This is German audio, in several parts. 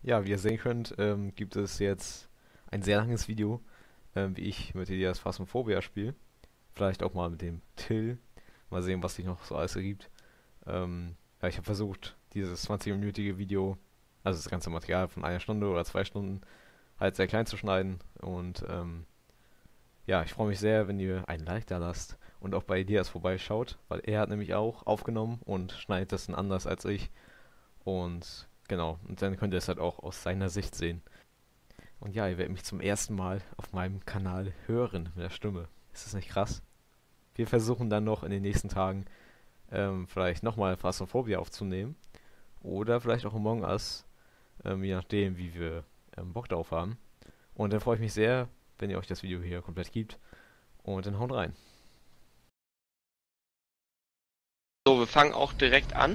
Ja, wie ihr sehen könnt, gibt es jetzt ein sehr langes Video, wie ich mit Elias Phasmophobia spiele. Vielleicht auch mal mit dem Till. Mal sehen, was sich noch so alles ergibt. Ja, ich habe versucht, dieses 20-minütige Video, also das ganze Material von einer Stunde oder 2 Stunden, halt sehr klein zu schneiden. Und ja, ich freue mich sehr, wenn ihr einen Like da lasst und auch bei Elias vorbeischaut, weil er hat nämlich auch aufgenommen und schneidet das dann anders als ich. Und genau, und dann könnt ihr es halt auch aus seiner Sicht sehen. Und ja, ihr werdet mich zum ersten Mal auf meinem Kanal hören mit der Stimme. Ist das nicht krass? Wir versuchen dann noch in den nächsten Tagen vielleicht nochmal Phasmophobia aufzunehmen. Oder vielleicht auch Among Us, je nachdem, wie wir Bock darauf haben. Und dann freue ich mich sehr, wenn ihr euch das Video hier komplett gibt. Und dann haut rein. So, wir fangen auch direkt an.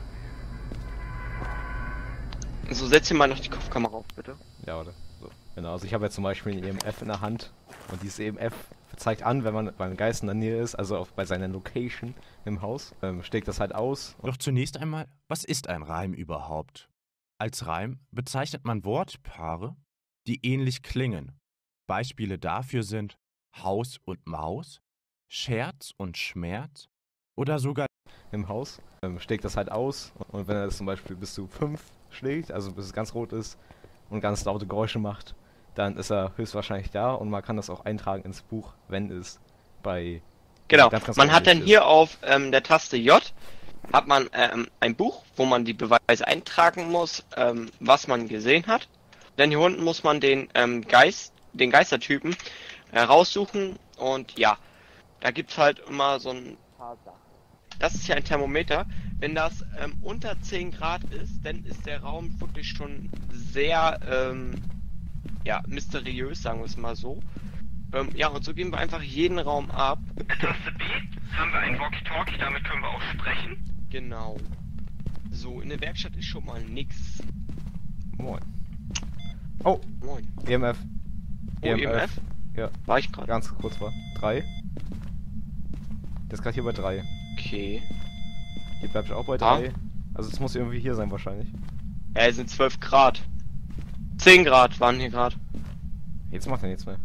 So, setz hier mal noch die Kopfkamera auf, bitte. Ja, oder? So. Genau, also ich habe jetzt zum Beispiel ein EMF in der Hand. Und dieses EMF zeigt an, wenn man beim Geist in der Nähe ist, also auch bei seiner Location im Haus, schlägt das halt aus. Doch zunächst einmal, was ist ein Reim überhaupt? Als Reim bezeichnet man Wortpaare, die ähnlich klingen. Beispiele dafür sind Haus und Maus, Scherz und Schmerz oder sogar Im Haus, schlägt das halt aus. Und wenn er das zum Beispiel bis zu 5 schlägt, also bis es ganz rot ist und ganz laute Geräusche macht, dann ist er höchstwahrscheinlich da und man kann das auch eintragen ins Buch, wenn es bei Genau, ganz man hat dann ordentlich hier auf der Taste J hat man ein Buch, wo man die Beweise eintragen muss, was man gesehen hat. Dann hier unten muss man den den Geistertypen raussuchen und ja, da gibt's halt immer so ein paar Sachen. Das ist ja ein Thermometer. Wenn das unter 10 Grad ist, dann ist der Raum wirklich schon sehr ja, mysteriös, sagen wir es mal so. Ja, und so gehen wir einfach jeden Raum ab. Mit Taste B haben wir ein Walkie-Talkie, damit können wir auch sprechen. Genau. So, in der Werkstatt ist schon mal nix. Moin. Oh, Moin. EMF. Oh, EMF? Ja, War ich gerade? ganz kurz war. 3. Der ist gerade hier bei 3. Okay. Hier bleibt er auch bei Ah. 3. Also es muss irgendwie hier sein wahrscheinlich. Ja, es sind 12 Grad. 10 Grad waren hier gerade. Jetzt macht er nichts mehr.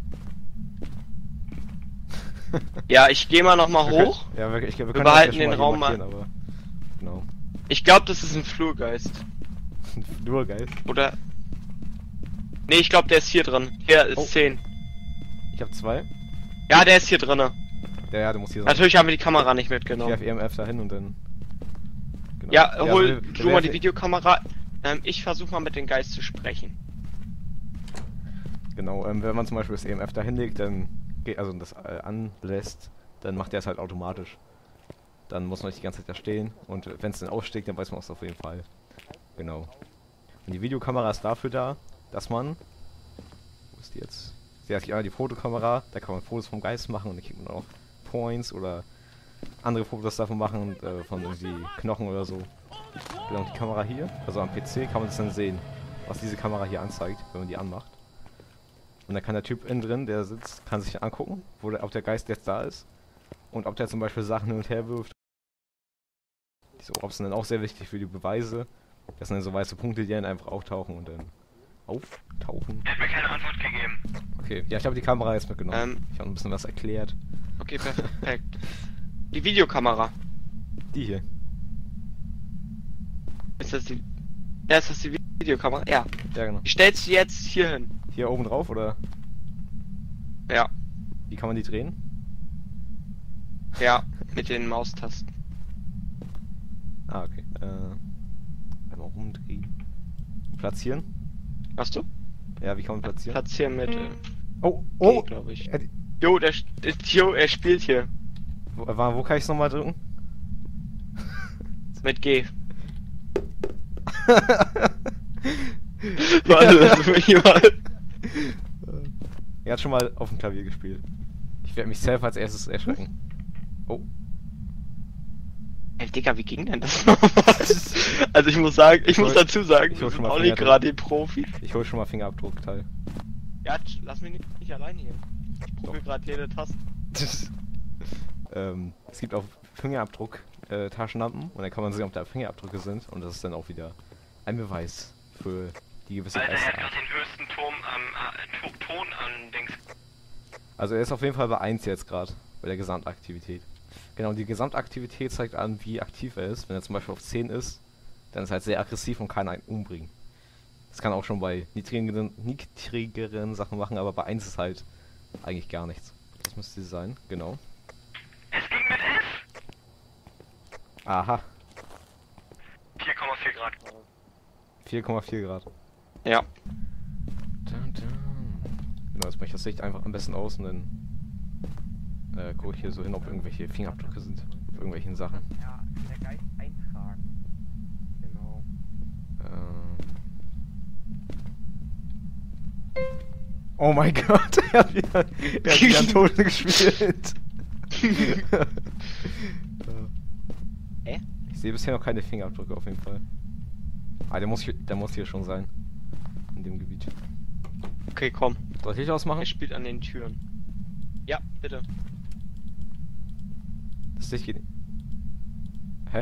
Ja, ich gehe mal nochmal hoch. Ja, wir können das behalten schon den hier Raum markieren, aber genau. Ich glaube, das ist ein Flurgeist. Nur geil. Oder? Nee, ich glaube, der ist hier drin. Hier ist Oh. 10. Ich habe 2. Ja, der ist hier drinne. Ja, du musst hier sein. Natürlich haben wir die Kamera nicht Ich mitgenommen. werf EMF dahin und dann. Genau. Ja, also hol wir du mal die werfen- Videokamera. Ich versuche mal mit dem Geist zu sprechen. Genau, wenn man zum Beispiel das EMF dahin legt, dann geht, also das anlässt, dann macht der es halt automatisch. Dann muss man nicht die ganze Zeit da stehen und wenn es dann aussteigt, dann weiß man es auf jeden Fall. Genau. Und die Videokamera ist dafür da, dass man. Wo ist die jetzt? Sie hat die Fotokamera, da kann man Fotos vom Geist machen und dann kriegt man auch Points oder andere Fotos davon machen, von irgendwie Knochen oder so. Genau, die Kamera hier, also am PC kann man es dann sehen, was diese Kamera hier anzeigt, wenn man die anmacht. Und dann kann der Typ innen drin, der sitzt, kann sich angucken, ob der Geist jetzt da ist. Und ob der zum Beispiel Sachen hin und her wirft. Diese Orbs sind dann auch sehr wichtig für die Beweise. Das sind dann so weiße Punkte, die dann einfach auftauchen und dann auftauchen. Er hat mir keine Antwort gegeben. Okay, ja, ich habe die Kamera jetzt mitgenommen. Ich habe ein bisschen was erklärt. Okay, perfekt. Die Videokamera. Die hier. Ist das die... Ja, ist das die Videokamera? Ja. Ja, genau. Ich stell's jetzt hier hin. Hier oben drauf oder Ja. wie kann man die drehen? Ja, mit den Maustasten. Ah, okay. Einmal rumdrehen. Platzieren? Hast du? Ja, wie kann man platzieren? Platzieren mit Oh, G, oh! glaube ich. Er, Jo, Jo, er spielt hier. wo kann ich es nochmal drücken? Mit G. Warte, lass mich mal. Er hat schon mal auf dem Klavier gespielt. Ich werde mich selbst als erstes erschrecken. Oh. Ey, Digga, wie ging denn das nochmal? Also ich muss sagen, ich muss dazu sagen, ich wir hol schon sind mal auch nicht Finger gerade die Profis. Ich hol schon mal Fingerabdruckteil. Ja, lass mich nicht allein hier. Ich probiere gerade jede Taste. Es gibt auch Fingerabdruck Taschenlampen und dann kann man sehen, ob da Fingerabdrücke sind und das ist dann auch wieder ein Beweis für die gewisse Alter, er hat Geisterart. gerade den höchsten Ton an Dings. Also er ist auf jeden Fall bei 1 jetzt gerade, bei der Gesamtaktivität. Genau, die Gesamtaktivität zeigt an, wie aktiv er ist. Wenn er zum Beispiel auf 10 ist, dann ist er halt sehr aggressiv und kann einen umbringen. Das kann auch schon bei niedrigeren Sachen machen, aber bei 1 ist halt eigentlich gar nichts. Das müsste sie sein, genau. Es ging mit F. Aha, 4,4 Grad. 4,4 Grad. Ja. Genau, jetzt mache ich das Licht einfach am besten aus und dann gucke ich hier so hin, ob irgendwelche Fingerabdrücke sind. Auf irgendwelchen Sachen. Ja, der Geist eintragen. Genau. Oh mein Gott, er hat wieder einen Toten gespielt. Hä? Ich sehe bisher noch keine Fingerabdrücke auf jeden Fall. Ah, der muss hier schon sein. In dem Gebiet. Okay, komm. Soll ich Licht ausmachen? Er spielt an den Türen. Ja, bitte. Das Licht geht nicht. Hä?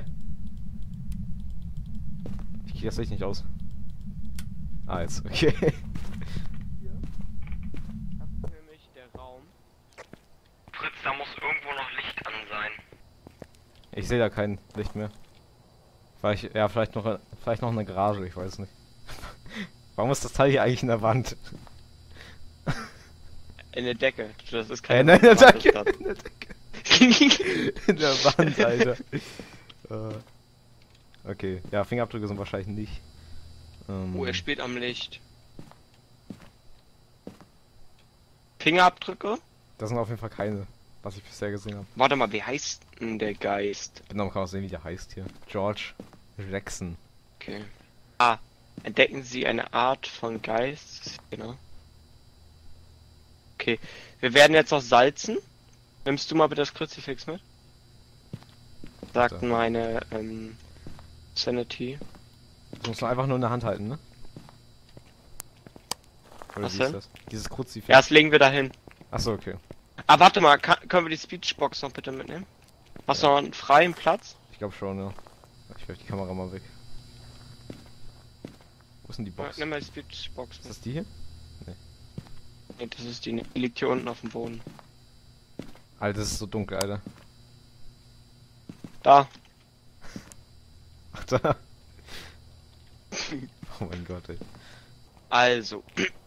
Ich krieg das Licht nicht aus. Ah, jetzt, okay. Das ist nämlich der Raum. Fritz, da muss irgendwo noch Licht an sein. Ich sehe da kein Licht mehr. Vielleicht noch eine Garage, ich weiß nicht. Warum ist das Teil hier eigentlich in der Wand? In der Decke. Das ist keine Nein, in der private Decke. Stadt. In der Decke. In der Wand, Alter. Okay, ja, Fingerabdrücke sind wahrscheinlich nicht. Oh, er spielt am Licht. Fingerabdrücke? Das sind auf jeden Fall keine, was ich bisher gesehen habe. Warte mal, wie heißt denn der Geist? Genau, man kann auch sehen, wie der heißt hier. George Jackson. Okay. Ah, entdecken Sie eine Art von Geist. Genau. Okay, wir werden jetzt noch salzen. Nimmst du mal bitte das Kruzifix mit? Sagt Bitte. meine Sanity. Das muss man einfach nur in der Hand halten, ne? Oder Was wie ist denn? das? Dieses Kruzifix. Ja, das legen wir dahin. Achso, okay. Ah, warte mal, können wir die Speechbox noch bitte mitnehmen? Hast du noch einen freien Platz? Ich glaube schon, ja. Ich werfe die Kamera mal weg. Wo ist denn die Ja, Box? nimm mal die Speechbox Ist mit. das die hier? Nee, das ist die liegt hier unten auf dem Boden. Alter, das ist so dunkel, Alter. Da. Ach, da. Oh mein Gott, ey. Also.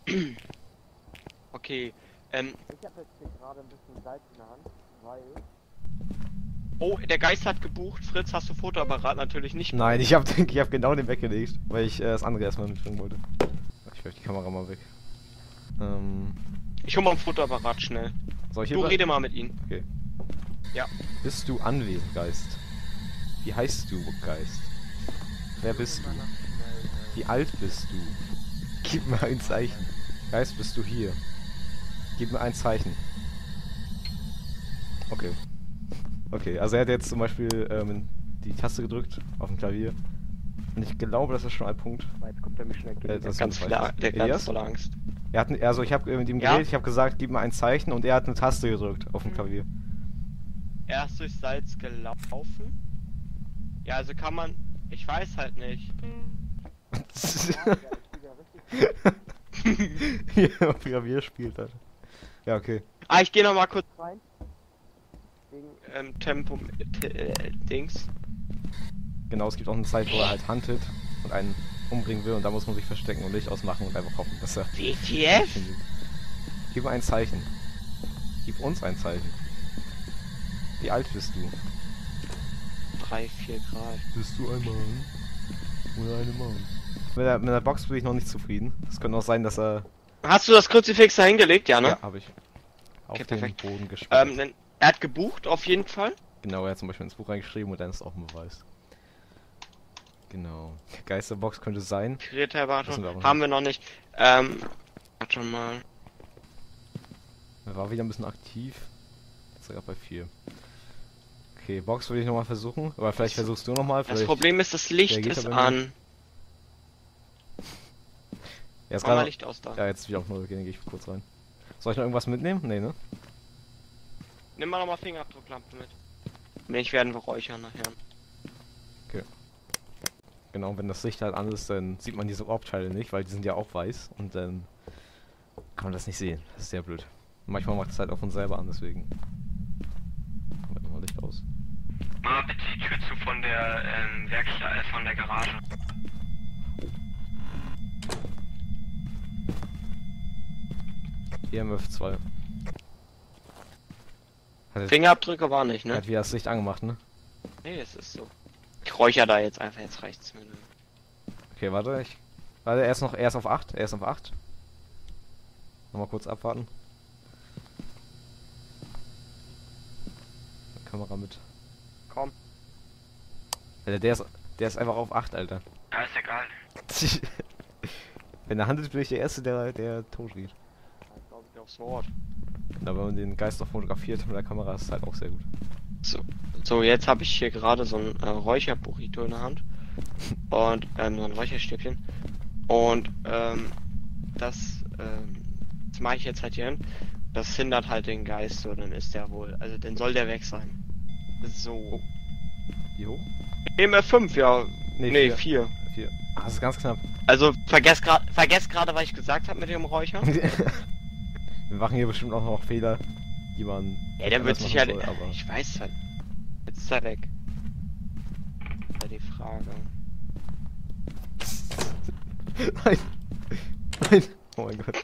Okay. Ich habe jetzt hier gerade ein bisschen Salz in der Hand, weil. Oh, der Geist hat gebucht. Fritz, hast du Fotoapparat? Natürlich nicht. Nein, ich hab genau den weggelegt, weil ich das andere erstmal mitbringen wollte. Ich werfe die Kamera mal weg. Ich hol mal ein Fotoapparat schnell. Soll ich hier Du bleiben? rede mal mit ihm. Okay. Ja. Bist du anwesend, Geist? Wie heißt du, Geist? Wer bist du? Wie alt bist du? Gib mir ein Zeichen. Geist, bist du hier? Gib mir ein Zeichen. Okay. Okay, also er hat jetzt zum Beispiel die Taste gedrückt auf dem Klavier. Und ich glaube, das ist schon ein Punkt. Jetzt kommt er mir schnell entgegen. Das ist Ganz ein viel, Zeichen. der Elias? ganz voll Angst. Er hat, also ich habe mit ihm Ja? geredet, ich habe gesagt, gib mir ein Zeichen und er hat eine Taste gedrückt auf dem Klavier. Er ist durch Salz gelaufen. Ja, also kann man. Ich weiß halt nicht. Wie er auf Klavier spielt, Alter. Ja, okay. Ah, ich gehe noch mal kurz rein. Wegen Tempo Dings. Genau, es gibt auch eine Zeit, wo er halt huntet und einen umbringen will und da muss man sich verstecken und Licht ausmachen und einfach hoffen, dass er... WTF? Gib mir ein Zeichen. Gib uns ein Zeichen. Wie alt bist du? 3, 4 Grad. Bist du ein Mann? Oder eine Maus? Mit der Box bin ich noch nicht zufrieden. Es könnte auch sein, dass er... Hast du das Kruzifix da hingelegt? Ja, ne? Ja, habe ich. Auf Okay, den perfekt. Boden gespielt. Er hat gebucht, auf jeden Fall. Genau, er hat zum Beispiel ins Buch reingeschrieben und dann ist auch ein Beweis. Genau. Geisterbox könnte es sein. Wissen wir aber Geräteerwartung noch haben wir noch nicht. Warte mal. Er war wieder ein bisschen aktiv. Jetzt ist er bei 4. Okay, Box würde ich nochmal versuchen. Aber vielleicht versuchst du nochmal. Das Problem ist, das Licht reagiert ist er bei mir. an. Er ist Mach mal gerade... Licht aus da. Ja, jetzt wieder auf 0 gehen, dann gehe ich kurz rein. Soll ich noch irgendwas mitnehmen? Nee, ne? Nimm mal nochmal Fingerabdrucklampe mit. Ich werden wir räuchern nachher. Genau, wenn das Licht halt an ist, dann sieht man diese Orbteile nicht, weil die sind ja auch weiß und dann kann man das nicht sehen. Das ist sehr blöd. Manchmal macht es halt auch von selber an, deswegen. Machen wir mal Licht aus. Mal bitte die Tür zu von der Werkstatt, von der Garage. EMF 2. Hat jetzt, Fingerabdrücke war nicht, ne? hat wieder das Licht angemacht, ne? Nee, es ist so. Ich räucher da jetzt einfach, jetzt reicht's mir. Okay, warte, warte, er ist auf 8, er ist auf 8. Nochmal kurz abwarten. Kamera mit. Komm. Alter, der ist einfach auf 8, Alter. Ja, ist egal. Wenn er handelt, bin ich der Erste, der tot geht. Glaube ich aufs Wort. Aber wenn man den Geist noch fotografiert mit der Kamera, ist es halt auch sehr gut. So, jetzt habe ich hier gerade so ein Räucherburrito in der Hand. Und, so ein Räucherstäbchen. Und, das mache ich jetzt halt hier hin. Das hindert halt den Geist, so, dann ist der wohl. Also, dann soll der weg sein. So. Wie hoch? EMF5, ja. Nee, 4. 4. Ah, das ist ganz knapp. Also, vergesst gerade, was ich gesagt habe mit dem Räuchern. Wir machen hier bestimmt auch noch Fehler, die man. Ja, der wird anders sich machen halt. soll, aber Ich weiß halt. Jetzt ist er weg. Das ist ja die Frage. Nein! Nein! Oh mein Gott.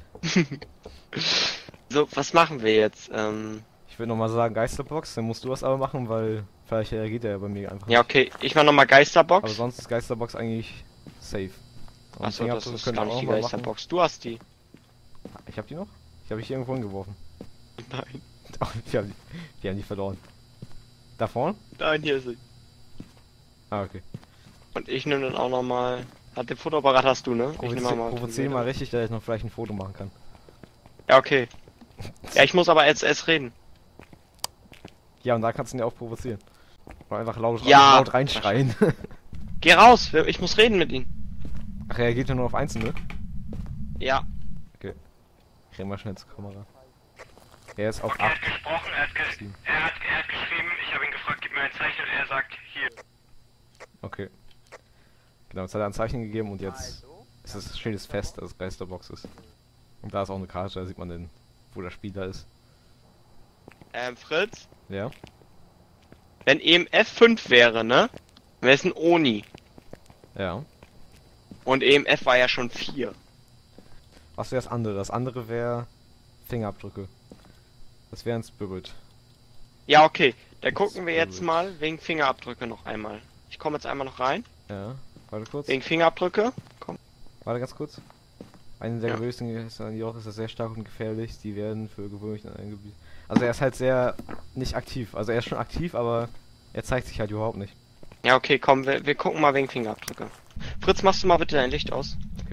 So, was machen wir jetzt? Ich würde nochmal sagen Geisterbox, dann musst du das aber machen, weil vielleicht reagiert er ja bei mir einfach Ja, nicht. okay, ich mach nochmal Geisterbox. Aber sonst ist Geisterbox eigentlich safe. Und Achso, das Fingerabdrücke ist können gar wir nicht auch die mal machen. Geisterbox. Du hast die. Ich hab die noch? Ich habe ich irgendwo hingeworfen. Nein. Oh, wir haben die verloren. Da vorne? Nein, hier ist sie. Ah, okay. Und ich nehme dann auch nochmal. Den Fotoapparat hast du, ne? Ich nehme Provoziere mal richtig, dass ich noch vielleicht ein Foto machen kann. Ja, okay. Ja, ich muss aber erst reden. Ja, und da kannst du ihn ja auch provozieren. Oder einfach laut reinschreien. Geh raus, ich muss reden mit ihm. Ach, er reagiert ja nur auf Einzelne. Ja. Dreh mal schnell zur Kamera. Er ist auf Okay, er 8. hat gesprochen, er hat geschrieben, ich habe ihn gefragt, gib mir ein Zeichen und er sagt, hier. Okay. Genau, jetzt hat er ein Zeichen gegeben und jetzt steht es fest, dass es Geisterbox ist. Und da ist auch eine Karte, da sieht man den, wo der Spieler ist. Fritz, Ja? wenn EMF 5 wäre, ne? Wäre es ein Oni. Ja. Und EMF war ja schon 4. Was wäre das andere? Das andere wäre Fingerabdrücke. Das wäre ein Spirit. Ja, okay. Dann gucken wir jetzt mal wegen Fingerabdrücke noch einmal. Ich komme jetzt einmal noch rein. Ja. Warte kurz. Wegen Fingerabdrücke. Komm. Warte ganz kurz. Eine der Ja. größten Geister an Joch ist das sehr stark und gefährlich. Die werden für gewöhnlich in einem Gebiet. Also er ist halt sehr nicht aktiv. Also er ist schon aktiv, aber er zeigt sich halt überhaupt nicht. Ja, okay, komm, wir gucken mal wegen Fingerabdrücke. Fritz, machst du mal bitte dein Licht aus? Okay.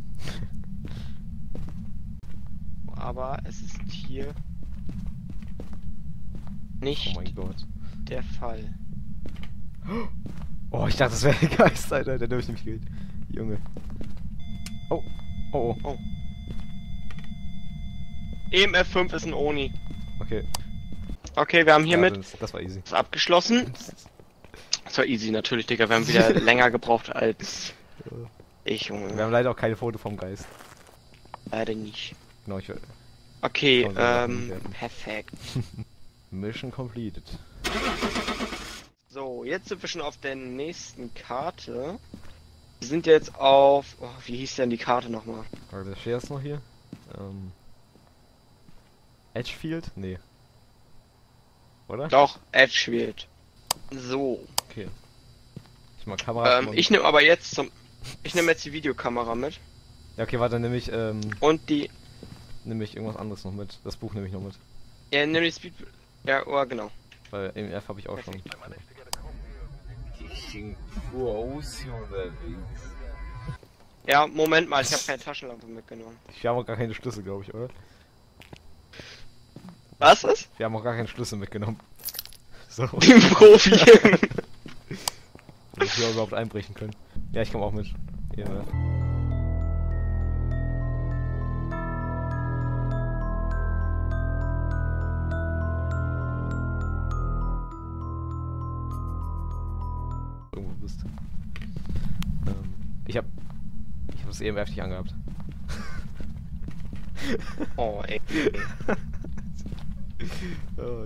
Aber es ist hier Oh nicht mein Gott. der Fall. Oh, ich dachte, das wäre der Geist, Alter. Der durch mich geht. Junge. Oh. Oh, oh. EMF 5 ist ein Oni. Okay. Okay, wir haben hiermit Das war easy. das abgeschlossen. Das war easy natürlich, Digga. Wir haben wieder länger gebraucht als ich, Wir Junge. haben leider auch keine Foto vom Geist. Leider nicht. Genau, ich will. Okay, Kann man selber bewerten. perfekt. Mission completed. So, jetzt sind wir schon auf der nächsten Karte. Wir sind jetzt auf... Oh, wie hieß denn die Karte nochmal? Warte, steht das noch hier? Edgefield? Nee. Oder? Doch, Edgefield. So. Okay. Ich mach Kamera. Ich nehme aber jetzt Ich nehme jetzt die Videokamera mit. Ja, okay, warte, dann nehme ich, Und die... nehme ich irgendwas anderes noch mit. Das Buch nehme ich noch mit. Ja, nimm die Speed... Ja, oh, genau. Weil EMF habe ich auch schon. Ja, Moment mal, ich habe keine Taschenlampe mitgenommen. Wir haben auch gar keine Schlüssel, glaube ich, oder? Was ist? Wir haben auch gar keinen Schlüssel mitgenommen. So. Im Profi. Dass wir überhaupt einbrechen können. Ja, ich komme auch mit. Ja. Irgendwo bist. habe es eben heftig angehabt. Oh, ey. Oh.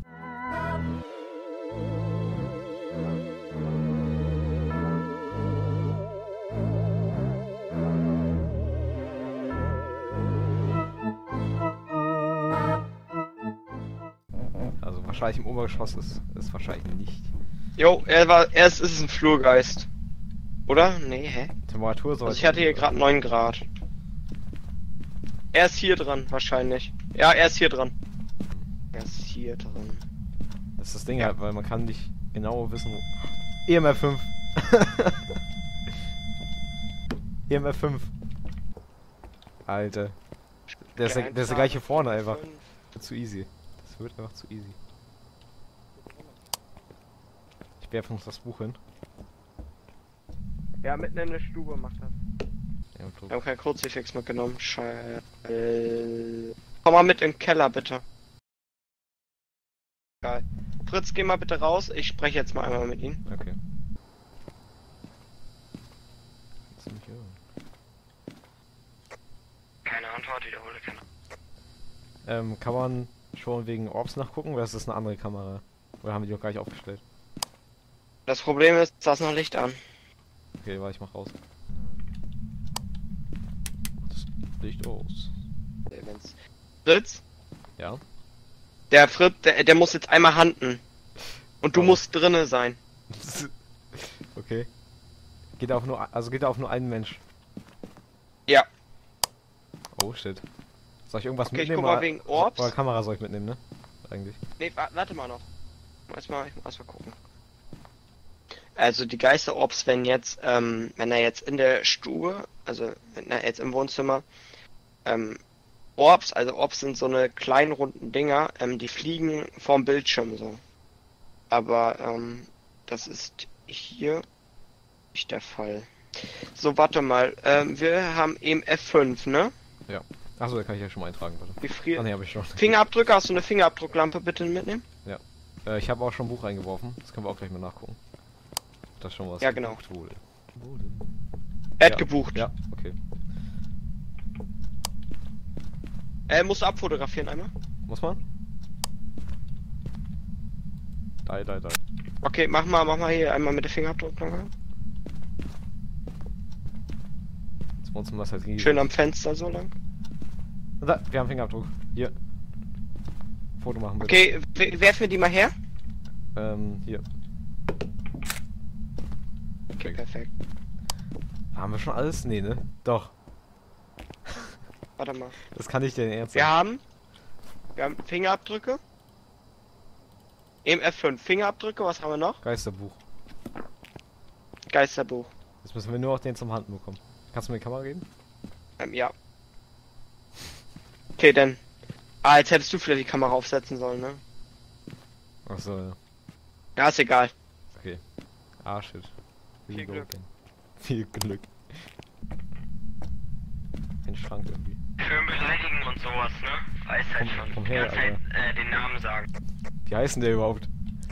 Also wahrscheinlich im Obergeschoss ist wahrscheinlich nicht. Jo, erst ist es ein Flurgeist. Oder? Nee, hä? Temperatur soll. Also ich hatte hier gerade 9 Grad. Er ist hier dran, wahrscheinlich. Ja, er ist hier dran. Er ist hier dran. Das ist das Ding halt, weil man kann nicht genau wissen, wo... EMF 5. EMF 5. Alter. Der ist der gleiche vorne einfach. Zu easy. Das wird einfach zu easy. Ich werfe uns das Buch hin. Ja, mitten in der Stube macht das. Ja, Wir haben keinen Kruzifix mitgenommen. Scheiße. Komm mal mit in den Keller, bitte. Geil. Fritz, geh mal bitte raus. Ich spreche jetzt mal einmal mit ihm. Okay. Kannst du mich hören? Keine Antwort, wiederhole keine. Kann man schon wegen Orbs nachgucken oder ist das eine andere Kamera? Oder haben wir die noch gar nicht aufgestellt? Das Problem ist, da ist noch Licht an. Okay, warte, ich mach raus. Das Licht aus. Fritz? Ja? Der Fritz, der muss jetzt einmal handen. Und du Oh. musst drinne sein. Okay. Geht auf nur einen Mensch. Ja. Oh shit. Soll ich irgendwas Okay, ich mitnehmen? guck mal wegen Orbs. Oder Kamera soll ich mitnehmen, ne? Eigentlich. Nee, warte mal noch. Ich muss erst mal gucken. Also die Geisterorbs, wenn er jetzt in der Stube, also wenn er jetzt im Wohnzimmer, Orbs sind so eine kleinen runden Dinger, die fliegen vorm Bildschirm so. Aber das ist hier nicht der Fall. So, warte mal, wir haben eben F5, ne? Ja. Achso, da kann ich ja schon mal eintragen, warte. Wie friert. Ah ne, hab ich schon. Fingerabdrücke, hast du eine Fingerabdrucklampe bitte mitnehmen? Ich habe auch schon ein Buch reingeworfen. Das können wir auch gleich mal nachgucken. Das schon was. Ja, genau. gebucht wurde. Er hat Ja. gebucht. Ja, okay. Musst du abfotografieren einmal? Muss man? Da. Okay, mach mal hier einmal mit der Fingerabdrucklampe. Jetzt muss man das halt Schön am Fenster so lang. Da, wir haben Fingerabdruck. Hier. Foto machen bitte. Okay, werf mir die mal her. Hier. Okay, perfekt. Haben wir schon alles? Nee, ne? Doch. Warte mal. Das kann ich dir nicht ernst Wir sagen. haben Fingerabdrücke. Eben F5. Fingerabdrücke, was haben wir noch? Geisterbuch. Geisterbuch. Jetzt müssen wir nur noch den zum Handen bekommen. Kannst du mir die Kamera geben? Ja. Okay, dann. Ah, jetzt hättest du vielleicht die Kamera aufsetzen sollen, ne? Achso, ja. Ja, ist egal. Okay. Ah, shit. Viel Glück. Viel Glück. Ein Schrank irgendwie. Schön beleidigen und sowas, ne? Weiß halt schon. Komm her, Die ganze Zeit, den Namen sagen. Wie heißt denn der überhaupt?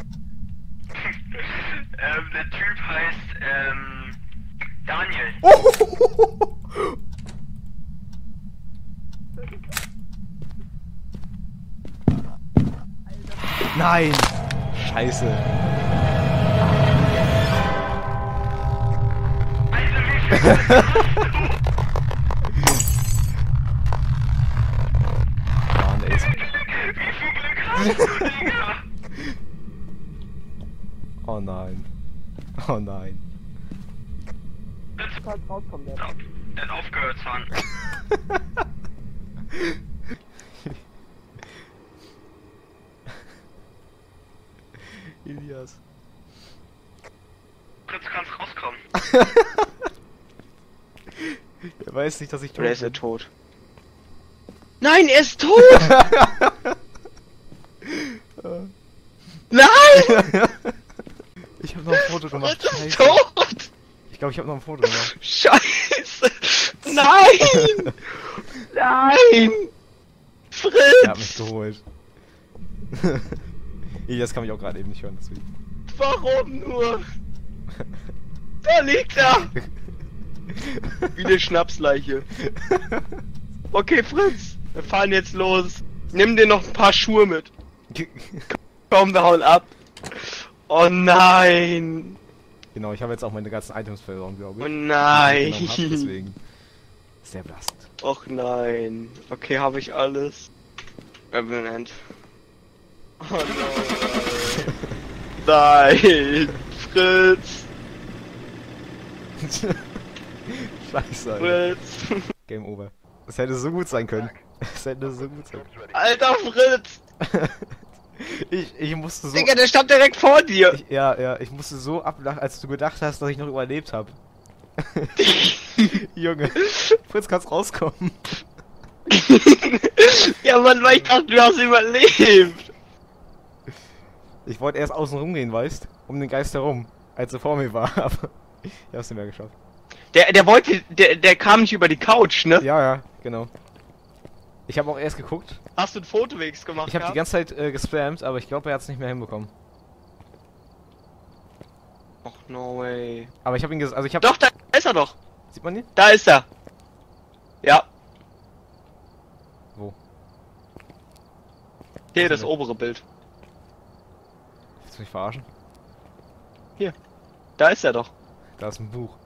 Der Typ heißt, Daniel. Nein! Scheiße. Alter, wie viel Mann, ey. Glück hast du, Digga? Oh nein. Oh nein. Du kannst rauskommen, der. Der hat aufgehört zu fahren. Elias. Fritz, du kannst rauskommen. Er weiß nicht, dass ich tot Oder ist er bin. tot? Nein, er ist tot! Nein! Ich hab noch ein Foto gemacht. Er ist Scheiße. tot! Ich glaube, ich habe noch ein Foto gemacht. Scheiße! Nein! Nein! Er hat mich Fritz! geholt. Elias kann mich auch gerade eben nicht hören, deswegen. Warum nur? Da liegt er! Wie eine Schnapsleiche. Okay, Fritz, wir fahren jetzt los. Nimm dir noch ein paar Schuhe mit. Komm, wir hauen ab. Oh nein. Genau, ich habe jetzt auch meine ganzen Items verloren, glaube ich. Oh nein. Die ich genommen hab, deswegen. Sehr belastend. Och nein. Okay, habe ich alles. Revenant. Oh nein. Nein. Fritz. Scheiße, Alter. Fritz. Game over. Es hätte so gut sein können. Es hätte so gut sein können. Alter Fritz. Ich musste so... Digga, der stand direkt vor dir. Ich musste so ablachen, als du gedacht hast, dass ich noch überlebt habe. Junge, Fritz, kannst rauskommen. Ja, Mann, weil ich dachte, du hast überlebt. Ich wollte erst außen rumgehen, weißt? Um den Geist herum, als er vor mir war, aber ich hab's nicht mehr geschafft. Der kam nicht über die Couch, ne? Ja, genau. Ich habe auch erst geguckt. Hast du einen Fotowegs gemacht? Ich habe die ganze Zeit gespammt, aber ich glaube, er hat's nicht mehr hinbekommen. Och, no way. Aber ich habe ihn also ich habe... Doch, da ist er doch. Sieht man ihn? Da ist er. Ja. Wo? Hier, das obere Bild. Willst du mich verarschen? Da ist er doch. Da ist ein Buch.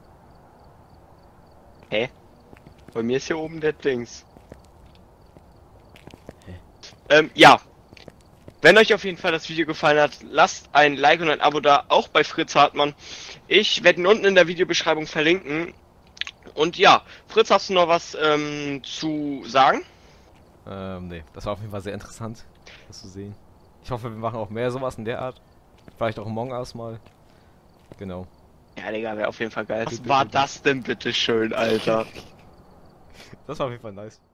Hä? Bei mir ist hier oben der Dings. Ja. Wenn euch auf jeden Fall das Video gefallen hat, lasst ein Like und ein Abo da, auch bei Fritz Hartmann. Ich werde ihn unten in der Videobeschreibung verlinken. Und ja, Fritz, hast du noch was zu sagen? Nee, das war auf jeden Fall sehr interessant, das zu sehen. Ich hoffe, wir machen auch mehr sowas in der Art. Vielleicht auch Among Us mal. Genau. Ja, Digga, wäre auf jeden Fall geil. Was war das denn bitte schön, Alter? Das war auf jeden Fall nice.